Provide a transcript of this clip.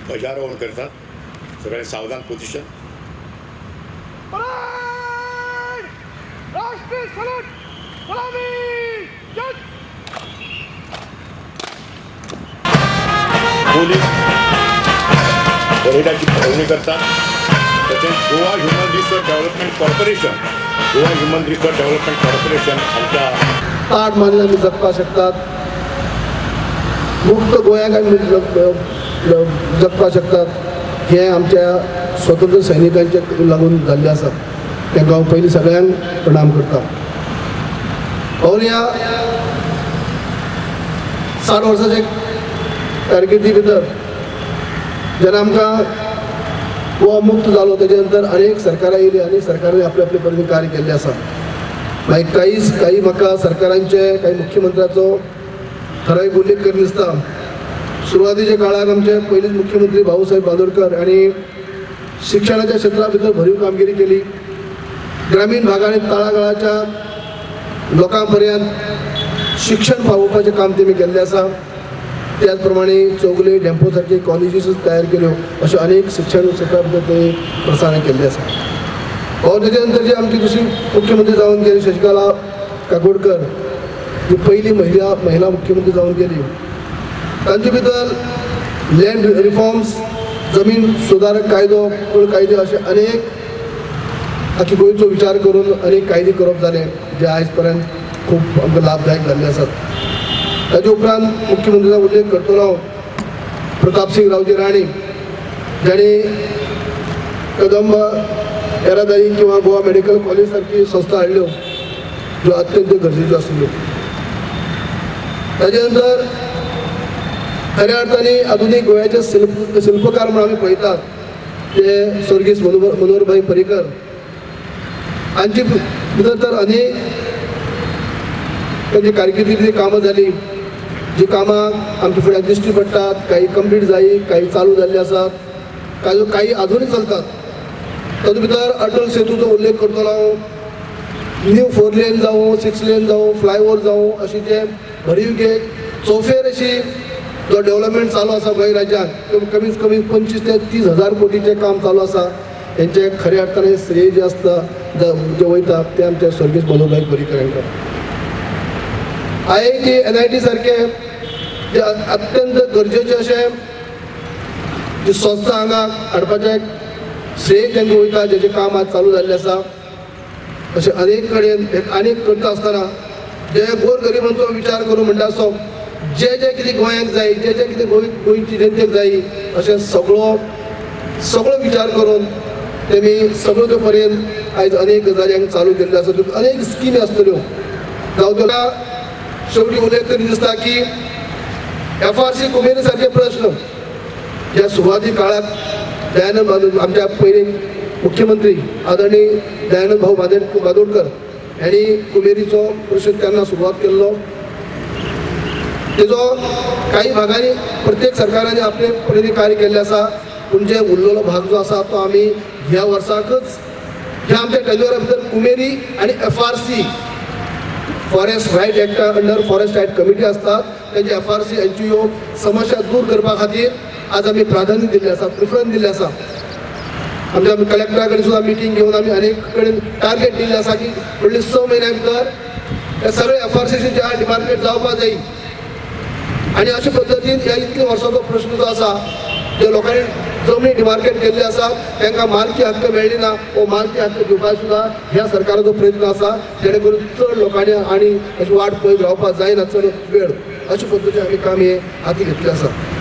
ध्वजारोहण करतात. सगळे सावधान पोझिशन. राष्ट्रीय सलूट सलामी पोलीस परेडाची पाहणी करतात. तसेच Goa human resource development corporation आमच्या ताट मानल्याने जगपा शकतात. मुक्त गोंयाक आमी जगपा शकतात. हे आमच्या स्वतंत्र सैनिकांचे लागून जाल्लें आसा. तांकां हांव पयलीं सगळ्यांक प्रणाम करता. ह्या 60 वर्सांचे कारकिर्दी भितर जेन्ना आमकां गोवा मुक्त जालो तेजे नंतर अनेक सरकारां येयली. अनेक सरकारांनी आपले आपले परीने कार्य केल्लें आसा. मागीर काही म्हाका सरकारांचे काही मुख्यमंत्र्याचो ठरावीक उल्लेख करून दिसता. सुरवातीच्या काळार आमचे पयलीच मुख्यमंत्री भाऊसाहेब बांदोडकर हांणी शिक्षणाच्या क्षेत्रा भितर भरीव कामगिरी केली. ग्रामीण भागांनी तळागाळाच्या लोकां पर्यंत शिक्षण पावोवपाचें काम तेमी केल्लें आसा. त्याच प्रमाणे चौगले डेम्पो सारखे कॉलेजीस तयार केल्यो. अशें अनेक शिक्षण क्षेत्रा भितर ते प्रसारण केल्लें आसा. तेजे नंतर जी आमची दुसरी मुख्यमंत्री जावन गेली शशिकला काकोडकर, जी पहिली महिला मुख्यमंत्री जावन गेली. तांचे भितर लँड रिफॉर्म्स, जमीन सुदारक कायदो, कुळ कायदे असे अनेक आख्खी गोंयचो विचार करून अनेक कायदे करप जाले जे आयज पर्यंत खूब आमकां लाभदायक जाल्ले आसात. ताजे उपरांत मुख्यमंत्र्याचो उल्लेख करतलो प्रतापसिंग रावजी राणे, जाणी कदंब येरादारी किंवा गोवा मेडिकल कॉलेज सारखी संस्था हाडल्यो ज्यो अत्यंत गरजेच्यो आशिल्ल्यो. ताजे नंतर खऱ्या अर्थाने आधुनीक गोंयाचे शिल्पकार म्हणून आमी पळयतात ते स्वर्गीय मनोहरभाई पर्रीकर. हांचे भितर तर अनेक तांची कारकिर्दीतली कामां जाली, जी कामां आमच्या फुड्यान दिश्टी पडटात. काही कंप्लीट जाली, काही चालू जाल्ली आसात, काही अजूनय चलतात. तातूंत भितर अटल सेतूचो उल्लेख करतलो हांव. न्यू 4 लेन जावं, 6 लेन जावं, फ्लायओव्हर जावं, अशी जे भरीव चौफेर अशी जो डेव्हलपमेंट चालू आसा गोंय राज्यांत, कमीत कमी 25 ते 30 हजार कोटीचें काम चालू आसा. हेंचे खऱ्या अर्थान श्रेय जे आसता जे वयता ते आमच्या स्वर्गीय मनोहरभाई पर्रीकर हांकां. IIT NIT सारखे जे अत्यंत गरजेचे अशे जी संस्था हांगा हाडपाचें श्रेय तांकां वयता, जेचें काम आज चालू जाल्लें आसा. अशें अनेक कडेन अनेक करता आसतना जे गोरगरिबांचो विचार करून म्हणटा असो जे कितें गोंयांक जाय, जे कितें गोंयची जनतेक जाय, अशें सगळो विचार करून तेमी सगळ्यो त्यो पर्यंत आयज अनेक गजाली चालू केल्ल्यो आसा. अनेक स्किमी आसतल्यो. जावं तेका शेवटी उल्लेख करीत दिसता की FRC कुमेरी सारखे प्रश्न ज्या सुरवाती काळात दयानंद आमच्या पहिले मुख्यमंत्री आदरणीय दयानंद भाऊ बांदोडकर यांनी कुमेरीचो प्रश्न त्यांना सुरुवात केल्लो. तेजो काही भागांनी प्रत्येक सरकारांनी आपले परीने कार्य केल्लें आसा. पूण जे उरलेलो भाग जो आसा तो आमी ह्या वर्साकच ह्या आमच्या टेन्युअरा भितर कुमेरी आणि FRC forest right act under forest right committee असतात. त्यांची FRC यांची ह्यो समस्या दूर करपा खातीर आज आमी प्राधान्य दिल्लें आसा, प्रिफरन्स दिल्लें आसा. आमच्या कलेक्टरा कडेन सुद्दां मिटींग घेवन आमी अनेक कडेन टार्गेट दिल्लें आसा की फुडल्या 6 म्हयन्या भितर हे सगळे FRCचे जे डिपार्टमेंट जावपाक जाय. आणि अशा पद्दतीन ह्या इतल्या वर्साचो प्रश्न जो आसा, जे लोकांनी जमनी डिमार्केट केल्ले आसा तांकां मालकी हक्क मेळ्ळी ना, वो मालकी हक्क दिवपाक सुद्दां ह्या सरकाराचो प्रयत्न आसा. जेणे करून चड लोकांनी आनी अशी वाट पळयत रावपाक जायना चड वेळ. अशे पद्दतीन आमी काम हे हाती घेतलें आसा.